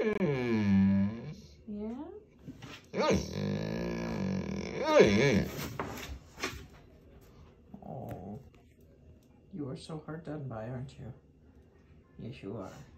Yeah? Oh, you are so hard done by, aren't you? Yes, you are.